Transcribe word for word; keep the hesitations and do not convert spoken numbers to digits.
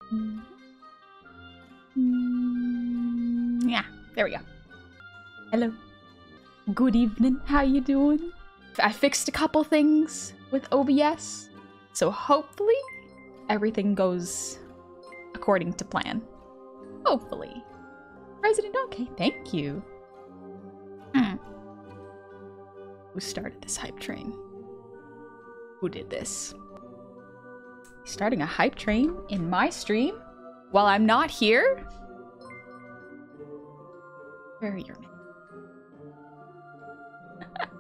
Mm. Mm, yeah, there we go. Hello. Good evening. How you doing? I fixed a couple things with O B S, so hopefully everything goes according to plan. Hopefully. President, okay, thank you. Hmm. Who started this hype train? Who did this? Starting a hype train in my stream while I'm not here? Where are your men?